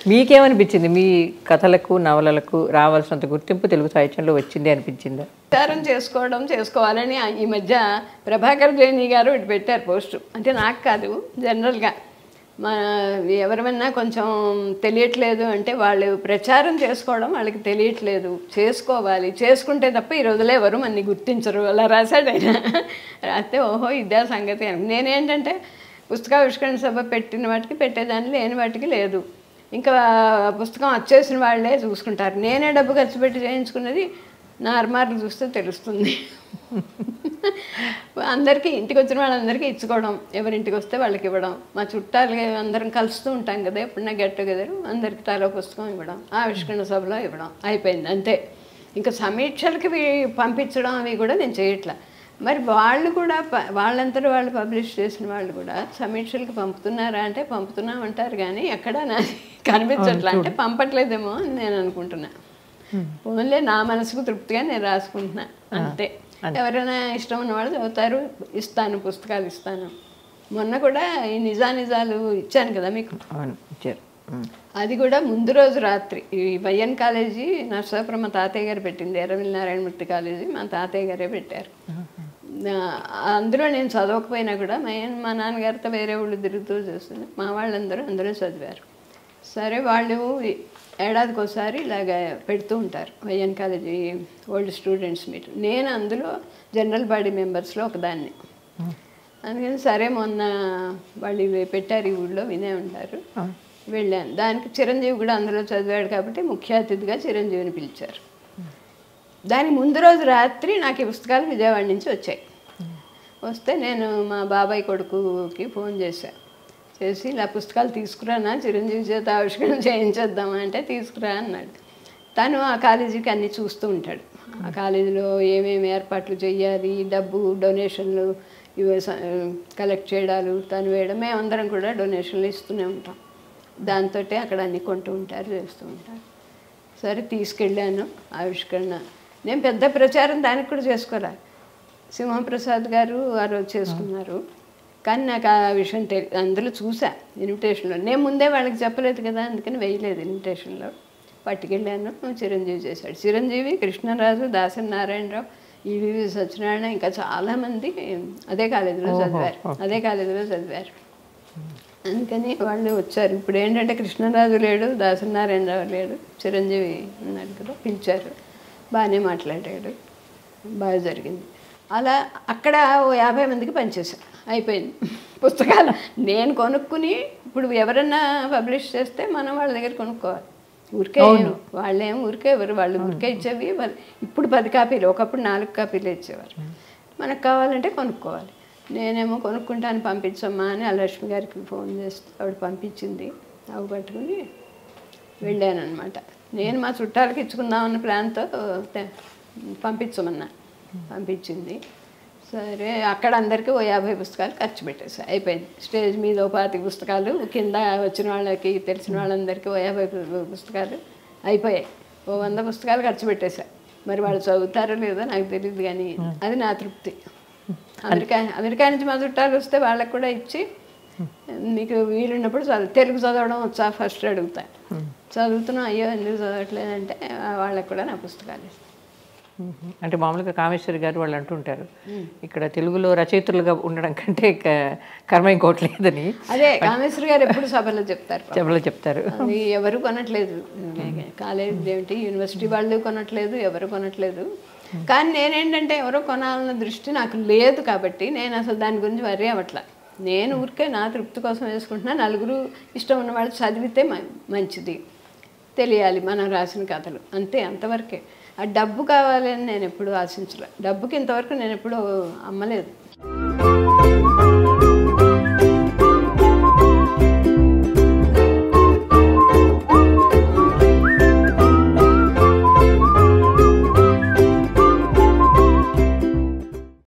మీకేమనిపించింది? మీ కథలకు నవలలకు రావాల్సినంత గుర్తింపు తెలుగు సాహిత్యంలో వచ్చింది అనిపించిందా? ప్రచారం చేసుకోవాలని ఈ మధ్య ప్రభాకర్ జైని గారు ఇటు పెట్టారు పోస్టు. అంటే నాకు కాదు, జనరల్గా మన ఎవరిమన్నా కొంచెం తెలియట్లేదు అంటే వాళ్ళు ప్రచారం చేసుకోవడం వాళ్ళకి తెలియట్లేదు, చేసుకోవాలి, చేసుకుంటే తప్ప ఈ రోజులో ఎవరు మనని గుర్తించరు అలా రాశాడు ఆయన. రాస్తే ఓహో ఇదే సంగతి అని. నేనేంటంటే పుస్తకావిష్కరణ సభ పెట్టిన వాటికి పెట్టేదాన్ని, లేని వాటికి లేదు. ఇంకా పుస్తకం వచ్చేసిన వాళ్ళే చూసుకుంటారు. నేనే డబ్బు ఖర్చు పెట్టి చేయించుకున్నది నా అర్మార్లు చూస్తే తెలుస్తుంది. అందరికీ ఇంటికి వచ్చిన వాళ్ళందరికీ ఇచ్చుకోవడం, ఎవరింటికి వస్తే వాళ్ళకి ఇవ్వడం, మా చుట్టాలు అందరం కలుస్తూ ఉంటాం కదా, ఎప్పుడన్నా గెట్ టుగెదర్, అందరికి తలో పుస్తకం ఇవ్వడం, ఆవిష్కరణ సభలో ఇవ్వడం, అయిపోయింది అంతే. ఇంకా సమీక్షలకి పంపించడం అవి కూడా నేను చేయట్లా. మరి వాళ్ళు కూడా వాళ్ళంతటా వాళ్ళు పబ్లిష్ చేసిన వాళ్ళు కూడా సమీక్షలకు పంపుతున్నారా అంటే పంపుతున్నామంటారు, కానీ ఎక్కడా నాకు కనిపించట్లా. అంటే పంపట్లేదేమో అని నేను అనుకుంటున్నా. ఓన్లీ నా మనసుకు తృప్తిగా నేను రాసుకుంటున్నా అంతే. ఎవరైనా ఇష్టం ఉన్నవాళ్ళు చదువుతారు, ఇస్తాను, పుస్తకాలు ఇస్తాను. మొన్న కూడా ఈ నిజాలు ఇచ్చాను కదా మీకు, అది కూడా ముందు రోజు రాత్రి ఈ వైఎన్ కాలేజీ నర్సాపురం మా తాతయ్య గారు పెట్టింది, ఎర్రమిల్లి నారాయణమూర్తి కాలేజీ మా తాతయ్య గారే పెట్టారు. అందులో నేను చదవకపోయినా కూడా మా నాన్నగారితో వేరే ఊళ్ళు తిరుగుతూ చూస్తుంది, మా వాళ్ళందరూ అందులో చదివారు. సరే వాళ్ళు ఏడాదికి ఒకసారి ఇలాగ పెడుతూ ఉంటారు YN college old students meet. నేను అందులో జనరల్ బాడీ మెంబర్స్లో ఒకదాన్ని. అందుకని సరే మొన్న వాళ్ళు పెట్టారు ఈ ఊళ్ళో, వినే ఉంటారు, వెళ్ళాను. దానికి చిరంజీవి కూడా అందులో చదివాడు కాబట్టి ముఖ్య అతిథిగా చిరంజీవిని పిలిచారు. దానికి ముందు రోజు రాత్రి నాకు ఈ పుస్తకాలు విజయవాడ నుంచి వచ్చాయి. వస్తే నేను మా బాబాయ్ కొడుకుకి ఫోన్ చేశాను, చేసి ఇలా పుస్తకాలు తీసుకురానా, చిరంజీవి చేత ఆవిష్కరణ చేయించేద్దామా అంటే తీసుకురా అన్నాడు. తను ఆ కాలేజీకి అన్నీ చూస్తూ ఉంటాడు. ఆ కాలేజీలో ఏమేమి ఏర్పాట్లు చేయాలి, డబ్బు డొనేషన్లు ఇవి కలెక్ట్ చేయడాలు తను వేయడం, మేమందరం కూడా డొనేషన్లు ఇస్తూనే ఉంటాం. దాంతో అక్కడ అన్నీ కొంటూ ఉంటారు, చేస్తూ ఉంటారు. సరే తీసుకెళ్ళాను ఆవిష్కరణ. నేను పెద్ద ప్రచారం దానికి కూడా చేసుకోలే. సింహప్రసాద్ గారు ఆ రోజు చేసుకున్నారు, కానీ నాకు ఆ విషయం అందులో చూసా ఇన్విటేషన్లో. నేను ముందే వాళ్ళకి చెప్పలేదు కదా, అందుకని వేయలేదు ఇన్విటేషన్లో. పట్టుకెళ్ళాను, చిరంజీవి చేశాడు. చిరంజీవి, కృష్ణరాజు, దాసరి నారాయణరావు, ఈవి సత్యనారాయణ, ఇంకా చాలామంది అదే కాలేజీలో చదివారు. అందుకని వాళ్ళు వచ్చారు. ఇప్పుడు ఏంటంటే కృష్ణరాజు లేడు, దాసరి నారాయణరావు లేడు, చిరంజీవి ఉన్నాడు కదా, పిలిచారు. బాగానే మాట్లాడాడు, బాగా జరిగింది. అలా అక్కడ 50 మందికి పనిచేశాను, అయిపోయింది. పుస్తకాలు నేను కొనుక్కుని, ఇప్పుడు ఎవరన్నా పబ్లిష్ చేస్తే మనం వాళ్ళ దగ్గర కొనుక్కోవాలి. ఊరికే వాళ్ళేం ఊరికే ఎవరు వాళ్ళు ఊరికే ఇచ్చేవి. ఇప్పుడు 10 కాపీలు, ఒకప్పుడు 4 కాపీలు ఇచ్చేవారు. మనకు కావాలంటే కొనుక్కోవాలి. నేనేమో కొనుక్కుంటాను, పంపించమ్మా అని ఆ లక్ష్మి గారికి ఫోన్ చేస్తే ఆవిడ పంపించింది. అవి పట్టుకుని వెళ్ళాను అనమాట. నేను మా చుట్టాలకి ఇచ్చుకుందామన్న ప్లాన్తో పంపించమన్నా, పంపించింది. సరే అక్కడ అందరికీ 50 పుస్తకాలు ఖర్చు పెట్టేసా, అయిపోయింది. స్టేజ్ మీద 25 పుస్తకాలు, కింద వచ్చిన వాళ్ళకి తెలిసిన వాళ్ళందరికీ 50 పుస్తకాలు అయిపోయాయి. 100 పుస్తకాలు ఖర్చు పెట్టేశా. మరి వాళ్ళు చదువుతారో లేదో నాకు తెలియదు, కానీ అది నా తృప్తి. అమెరికా నుంచి మా చుట్టాలు వస్తే వాళ్ళకి కూడా ఇచ్చి, మీకు వీలున్నప్పుడు తెలుగు చదవడం వచ్చా ఫస్ట్ అడుగుతా. చదువుతున్నాం, అయ్యో ఎందుకు చదవట్లేదంటే వాళ్ళకి కూడా నా పుస్తకాలు ఇస్తాను. అంటే మామూలుగా కామేశ్వరి గారు వాళ్ళు అంటుంటారు, ఇక్కడ తెలుగులో రచయితలుగా ఉండడం కంటే కర్మ ఇంకోట్లేదని. అదే కామేశ్వరి గారు ఎప్పుడు సభలో చెప్తారు. అది ఎవరు కొనట్లేదు, కాలేజ్ ఏమిటి యూనివర్సిటీ వాళ్ళు కొనట్లేదు, ఎవరు కొనట్లేదు. కానీ నేనేంటంటే ఎవరో కొనాలన్న దృష్టి నాకు లేదు కాబట్టి నేను అసలు దాని గురించి వరి అవ్వట్లా. నేను ఊరికే నా తృప్తి కోసం వేసుకుంటున్నా. నలుగురు ఇష్టం ఉన్న వాళ్ళు చదివితే మంచిది, తెలియాలి మనం రాసిన కథలు, అంతే, అంతవరకే. ఆ డబ్బు కావాలని నేను ఎప్పుడు ఆశించలే. డబ్బుకి ఇంతవరకు నేను ఎప్పుడు అమ్మలేదు.